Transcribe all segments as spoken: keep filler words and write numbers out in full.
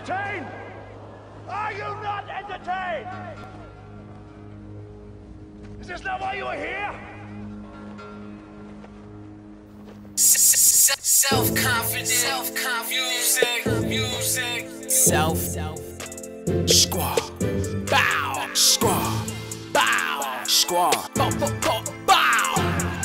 entertained? Are you not entertained? Is this not why you are here? Self-confidence, self-confidence, music, music, self, squaw, bow, squaw, bow, squaw, bow, bow, bow.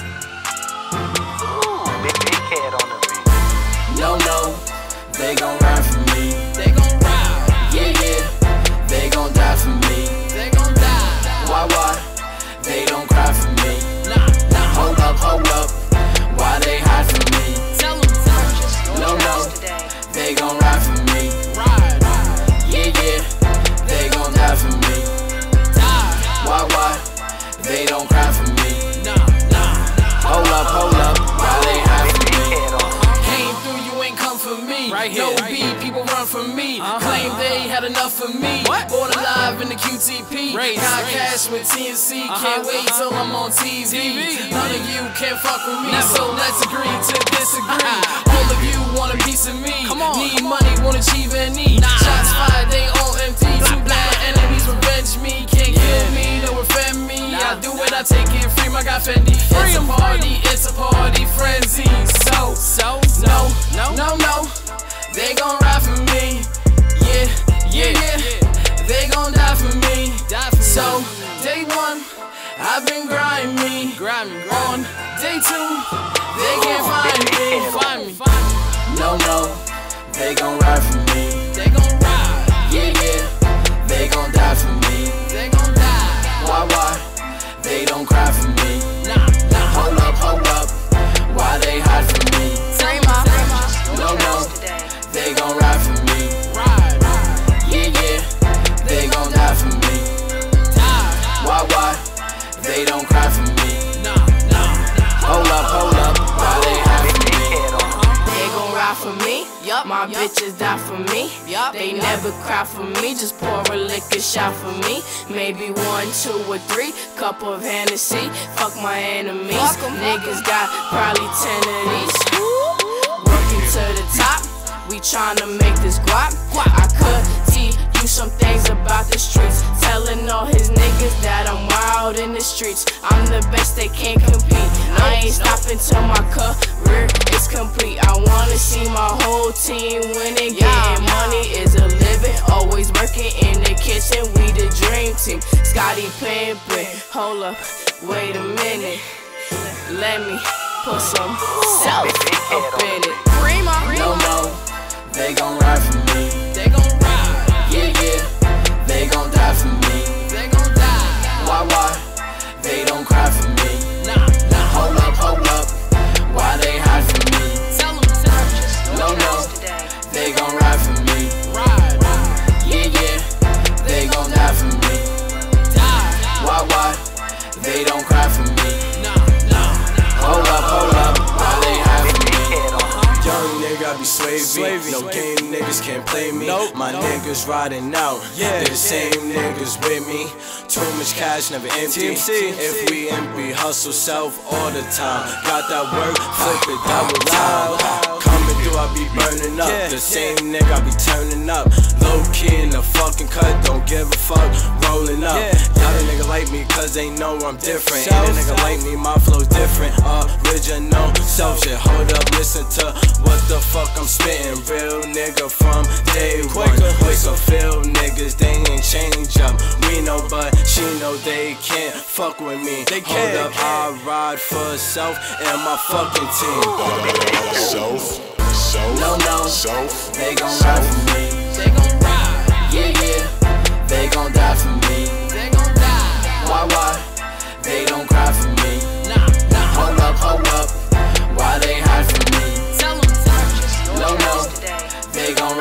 Ooh, big big head on the beat. No, no, they gon' ride for me. They gon' ride. Yeah, yeah, they gon' die for me. They gon' die. Why, why? They don't cry for me. Nah, nah. Hold up, hold up. Why they hide from me? Tell them, tell them. No, no, they gon' ride for me. Ride. Yeah, yeah, they gon' die for me. Die. Why, why? They don't cry for me. Nah, nah. Hold up, hold up. Why they hide from me? Came through, you ain't come for me. Right here, no right beat, here. People run from me. Uh-huh. Claim they had enough for me. What? Born alive in the Q T P. Race, Got race. Cash with T N C. Uh-huh. Can't wait till I'm on T V. T V. None of you can fuck with me. Never. So let's agree to disagree. All of you want a piece of me. Come on, Need come money, on. Won't achieve any. Nah. Shots fired, they all empty. Two bad enemies revenge me. Can't yeah. kill me, no offend me. Nah. I do it, I take it. Free my guy Fendi. Free it's a party, it's a party frenzy. So, so, no, no, no, no. They gon' ride for me. Yeah, yeah, yeah. yeah. They gon' die for me. Die for so, me. Day one, I've been grinding. Grinding, on day two, they can't find me. Find me. No, no, they gon' ride for me. They gon' ride. Yeah, yeah, they gon' die for me. They gon' die. Why, why? They don't cry for me. Nah, nah. Hold up, hold up. Why they hide from me? No, no, they gon' ride for me. Ride. Yeah, yeah, they gon' die for me. Die. Why, why? They don't cry for me. Nah, nah. Hold up, hold up. Why they hide for me? They gon' ride for me. Yup. My yep. bitches die for me. Yup. They yep. never cry for me. Just pour a liquor shot for me. Maybe one, two, or three. Cup of Hennessy. Fuck my enemies. Fuck Niggas got probably ten of these. Working to the top. We tryna make this guap. I could teach you some things about the streets. Telling all his niggas that I'm wild in the streets. I'm the best, they can't compete. I ain't stopping till my career is complete. I wanna see my whole team winning. Getting money is a living. Always working in the kitchen. We the dream team. Scotty Pimpin. Hold up, wait a minute. Let me put some self up in it. No, no. They gon' ride for me. They gon' ride. Yeah, yeah. They gon' die for me. They gon' die. Why, why? They don't cry for me. Nah, nah. Hold up, hold up. Why they hide from me? Tell them, tell them. No, no. They gon' ride for me. Ride. Yeah, yeah. They gon' die for me. Die. Why, why? They don't cry for me. Nah, nah. Hold up, hold up. Why they hide for me? Young nigga, I be slavey. No game niggas can't play me. Nope, My nope. niggas riding out. Yeah, They the yeah. same niggas with me. Too much cash, never empty. T M C. If we empty, hustle self all the time. Got that work, flip it double time. Coming through, I be burning up. Yeah, the same yeah. nigga, I be turning up. Low key in the fucking cut, don't give a fuck. Rolling up. Yeah. Y'all the nigga like me, cause they know I'm different. Self, Ain't a nigga self. like me, my flow's different. Original self shit. Hold up, listen to what the fuck I'm spitting. Real nigga from day one. Quicker feel niggas, they ain't change up. We know, but she know they can't fuck with me. They can't. Hold up, I ride for self and my fucking team. Self, self, no, no, self. They gon' ride for me. They gon' ride. Yeah, yeah. They gon' die for me. They gon' die. Why, why? They don't cry for me. Nah, nah. Hold up, hold up. Why they hide from me? Tell them, tell them. No, no. They gon'